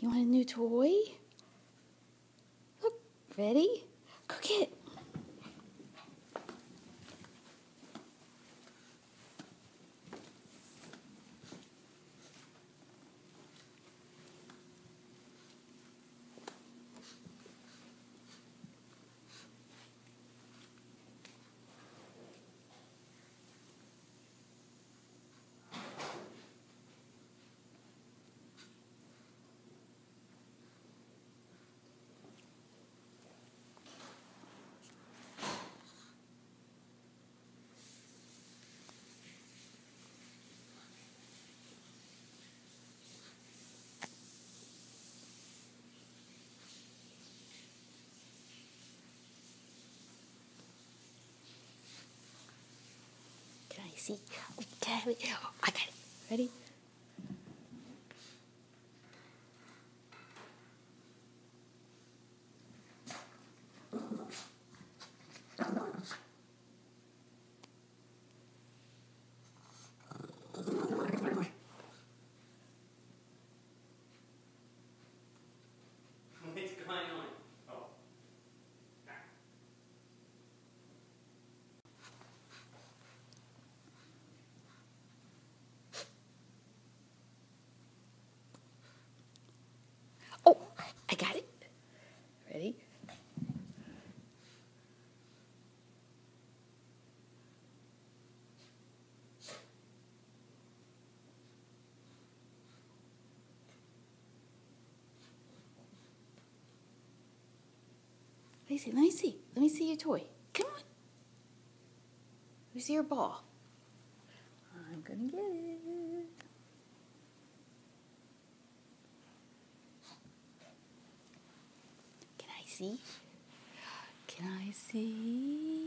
You want a new toy? Look, ready? Go get it. Can I see? Okay, I got it. Ready? What's going on? Oh. Oh, I got it. Ready? Lacey, let me see. Let me see your toy. Come on. Let me see your ball. I'm gonna get it. Can I see? Can I see?